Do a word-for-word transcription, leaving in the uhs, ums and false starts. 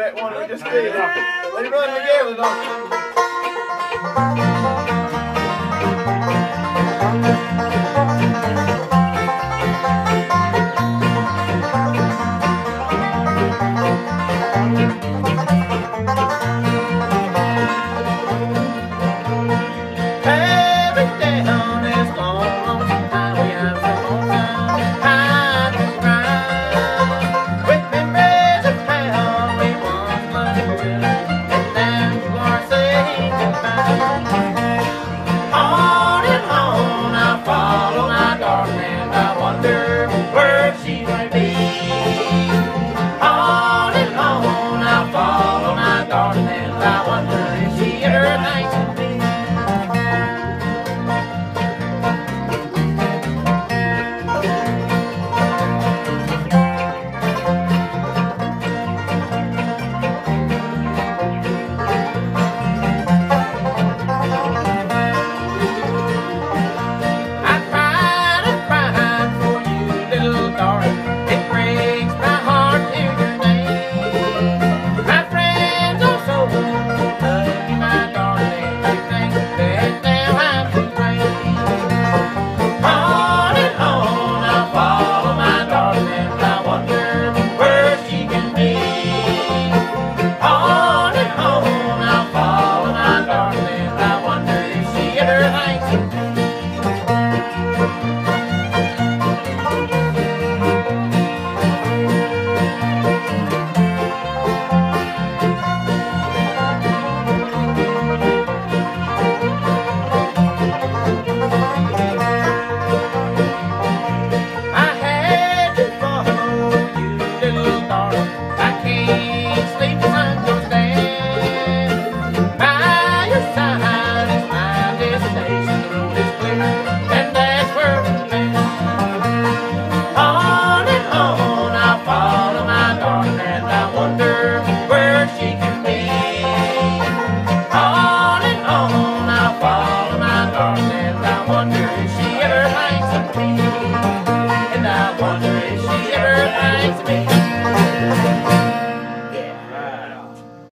that one we just did. They run together, don't every day on this long, long highway I've come on down, high to grind, with memories of how we once loved each other, and now you are saying goodbye.